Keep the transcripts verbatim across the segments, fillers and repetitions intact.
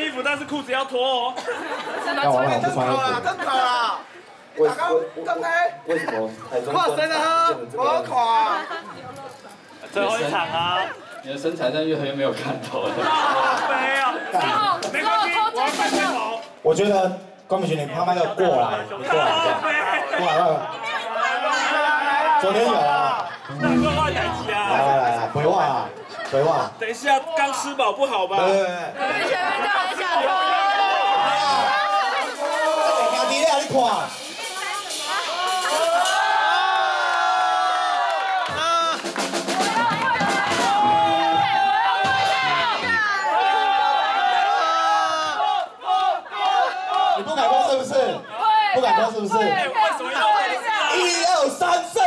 穿衣服，但是裤子要脱哦。 那我我不穿衣服。 真可啊！ 为刚刚才为什么台中哇，真的喝，我垮。 最后一场啊！ 你的身材真的越来越没有看头了。 没有，没关系，我要快点跑。 我觉得关明群，你慢慢的过来，你过来，过来，过来。昨天有啊。 那快换台机啊！ 来来来来，回话啊，回话。 等一下，刚吃饱不好吧？ 对对对。 前面就很想脱。 兄弟啊，你看。你不敢脱是不是？不敢脱是不是？ 为什么要这样？ 一二三胜。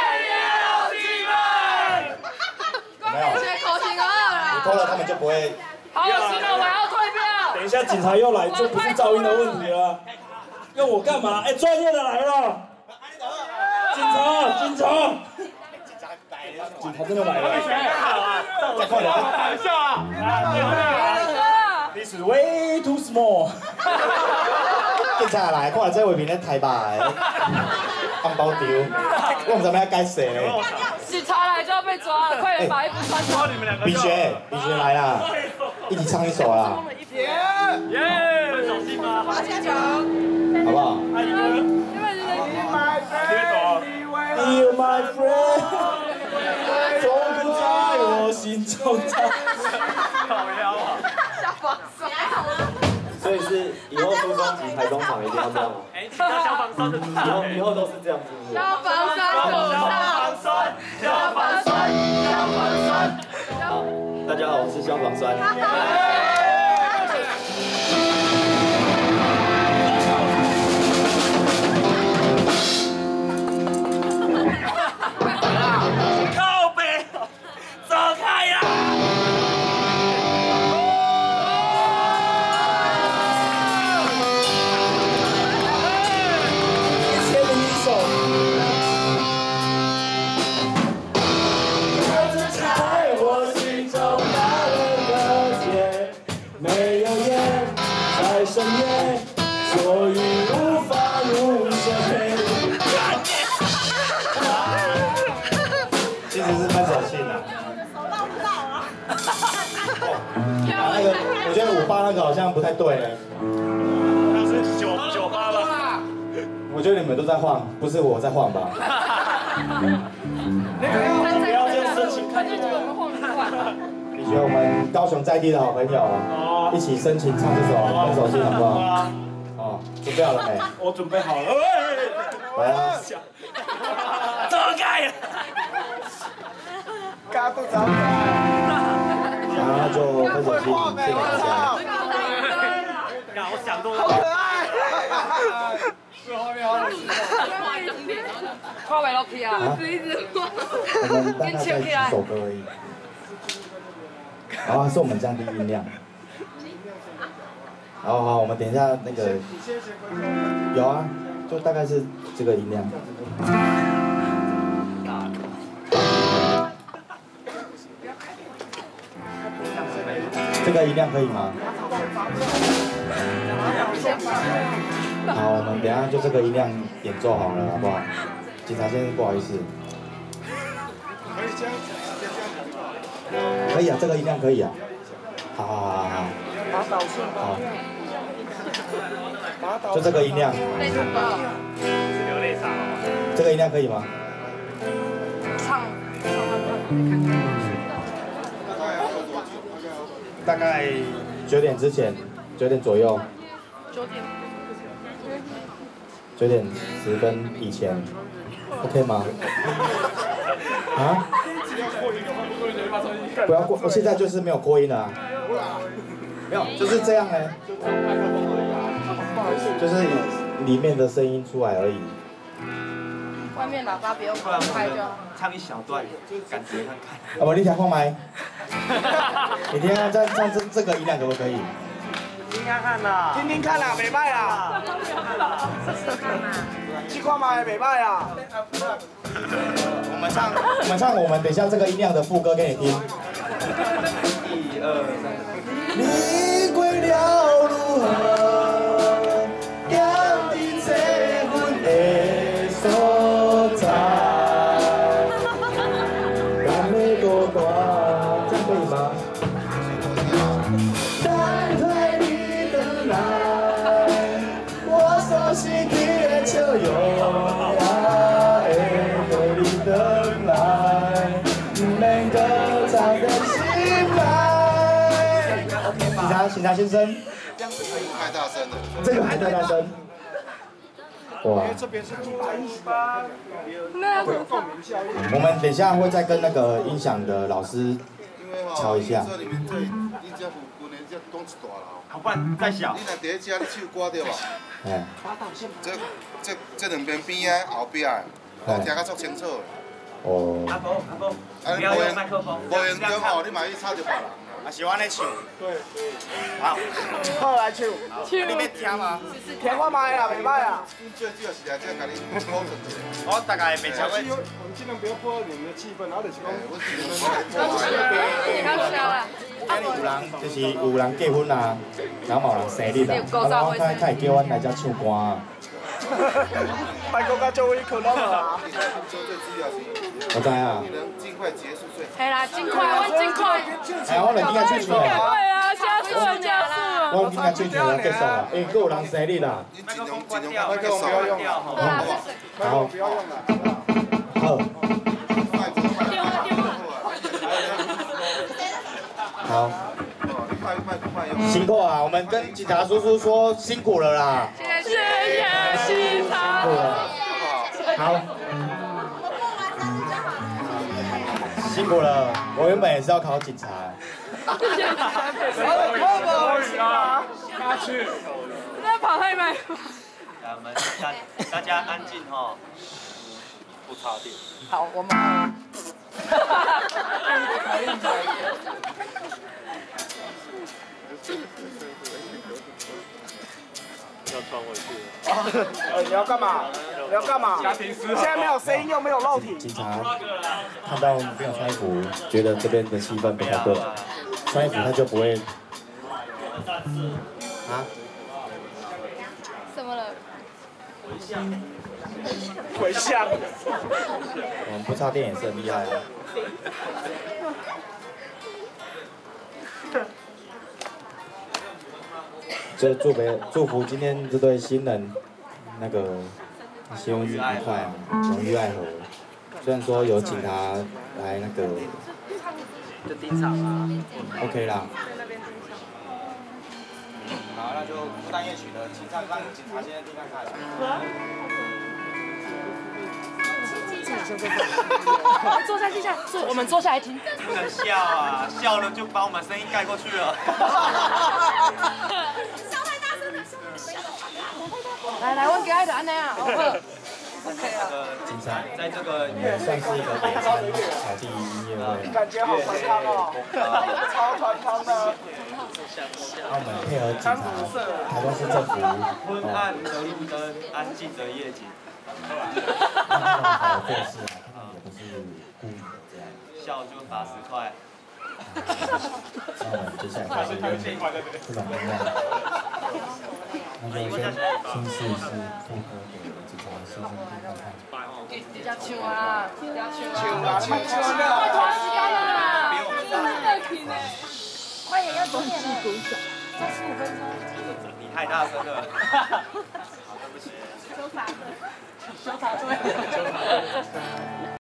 没有。 学口型二啦。 你脱了，他们就不会。 好恶心哦！我要退票。 等一下，警察又来，这不是噪音的问题了。用我干嘛？哎，专业的来了。警察，警察。警察真的来了。 再快点！ 开玩笑啊！ This is way too small。 警察来，看这位面咧台吧，放包丢，我唔知咩该写咧。 警察来就要被抓了，快点把衣服穿上。 比学，比学来啦，一起唱一首啦。 耶耶！分手信吗？ 花千球， 好不好？ 阿姨哥， 因为别走。You my friend， 总跟在我心中唱。好妖啊！ 消防栓。 所以是以后出专辑台中场一定要这样吗？ 哎，请到消防栓的以后以后都是这样，是不是？ 消防栓，消防栓，消防栓，消防栓。 好，大家好，我是消防栓。 靠北，走开呀！一千零一首。我只在我心中打了个结，没有烟在深夜，所以无法入睡。 其实是分手信啊。那个，我觉得我爸那个好像不太对嘞。 那是九九八吧？ 我觉得你们都在晃，不是我在晃吧？ 那个不要这样深情看着我。 你觉得我们高雄在地的好朋友，一起深情唱这首《分手信》好不好？哦，准备好了没？ 我准备好了。 来啊！ 走开！ 嘎都找然后就分手信献给大家。 我想多好可爱。 快尾落去啊！ 我们大概才几首歌而已。然后还是我们降低音量。好好，我们等一下那个有啊，就大概是这个音量。这个音量可以吗？好，我们等一下就这个音量演奏好了，好不好？警察先生，不好意思。可以啊，这个音量可以啊。好好好好好。好。就这个音量。这个音量可以吗？ 唱， 大概九点之前，九点左右。 九点。 九点十分以前 ，OK 吗？啊？不要过，我现在就是没有扩音了、啊。没有，就是这样呢。就是里面的声音出来而已。 外面喇叭不用开就好。 唱一小段，感觉看看。 啊不，你听放麦。你听下，这这这这个音量可不可以？ 听看看啦， 听听看啦，袂歹啦。去看嘛，袂歹啦。 我们唱，我们唱，我们等一下这个音量的副歌给你听。 一二三。 你归了有爱的你等来，每个唱的心来。警察，警察先生， 太大声了， 这个还太大声。哇！我们等一下会再跟那个音响的老师敲一下。 这里面这你这副棍的这讲一大楼， 好，不然再小。 你若第一只你手刮掉吧？ 哎。 这这这两边边啊后边啊，我听甲足清楚的。 哦。 阿伯阿伯，不要用麦克风。 无严重哦，你嘛去吵着别人。 啊，喜欢你唱。 对。 好。 好来唱。唱。你要听吗？听我麦啊，袂歹啊。 最主要是来这甲你讨论一下。 我大概袂超过。 我们尽量不要破坏你们的气氛，然后就是讲。 我尽量有人就是有人结婚啊，然后有人生日啊，啊，我较较会叫阮来遮唱歌啊。 拜托甲做位可乐啊！ 最主要是。 我知啊。 你能尽快结束最好。 系啦，尽快，我尽快。 哎，我们应该出去会啊。 啊，加速了，加速了。 我应该出去要结束啊，因为还有人生日啦。 你尽量尽量麦克风不要用，好不好？ 好。 不要用了。 好。 电话电话。 好。辛苦啊！我们跟警察叔叔说辛苦了啦。 谢谢警察。 辛苦了。好。辛苦了，我原本也是要考警察。 下去。 在跑太慢。 我们大大家安静哈，不插电。 好，我们。 要穿回去了。 呃，你要干嘛？你要干嘛？你现在没有声音又没有肉体。 警察看到没有穿衣服，觉得这边的气氛不太对，穿衣服他就不会。啊？ 怎么了？ 回向。 我们不插电也是很厉害啊。就祝福祝福今天这对新人，那个新婚愉快啊，永浴爱河。虽然说有警察来那个， 就盯场啊。 OK 啦。 好，那就不单夜曲的，请上让警察先生听看看。 坐在地下，坐，我们坐下来听。 不能笑啊，笑了就把我们声音盖过去了。 笑太大声了，来来，我给爱的安尼啊，好好。OK 啊。 精彩， 在这个也算是一个野餐草地音乐会。 感觉好团汤哦，超团汤的。 那我们配合警察，台中市政府， 昏暗的路灯，安静的夜景。 让他们好好做事啊，他们也不是故意的这样。 笑就罚十块。 那我们接下来就是用这种能量，那就先先试一试副歌给警察先生听看看。 比较唱啊，比较唱啊。 唱啊，唱啊！ 快拖时间了啦！快点，要九点了，再十五分钟。 你太大声了。好，对不起。 纠察队。纠察队。